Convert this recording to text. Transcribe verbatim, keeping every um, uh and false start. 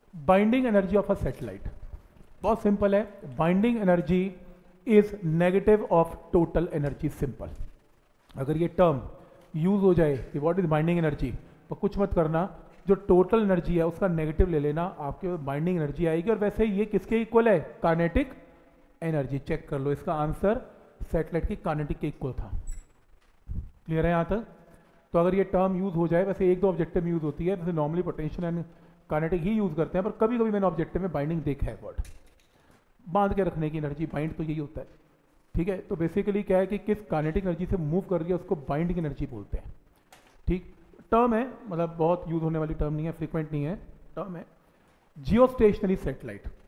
Binding energy of a satellite बहुत simple है, binding energy is negative of total energy. Simple, अगर ये term use हो जाए कि व्हाट इज बाइंडिंग एनर्जी, तो कुछ मत करना, जो टोटल एनर्जी है उसका नेगेटिव ले लेना, आपके बाइंडिंग एनर्जी आएगी। और वैसे ये किसके इक्वल है, काइनेटिक एनर्जी। चेक कर लो, इसका आंसर सैटेलाइट की काइनेटिक के इक्वल था। क्लियर है यहाँ तक? तो अगर ये टर्म यूज हो जाए, वैसे एक दो ऑब्जेक्टिव में यूज होती है, जैसे नॉर्मली पोटेंशियल एंड काइनेटिक ही यूज करते हैं, पर कभी कभी मैंने ऑब्जेक्टिव में बाइंडिंग देखा है वर्ड, बांध के रखने की एनर्जी, बाइंड तो यही होता है। ठीक है, तो बेसिकली क्या है कि किस काइनेटिक एनर्जी से मूव कर गया उसको बाइंडिंग एनर्जी बोलते हैं। ठीक, टर्म है, मतलब बहुत यूज होने वाली टर्म नहीं है, फ्रीक्वेंट नहीं है, टर्म है। जियो स्टेशनरी सैटेलाइट,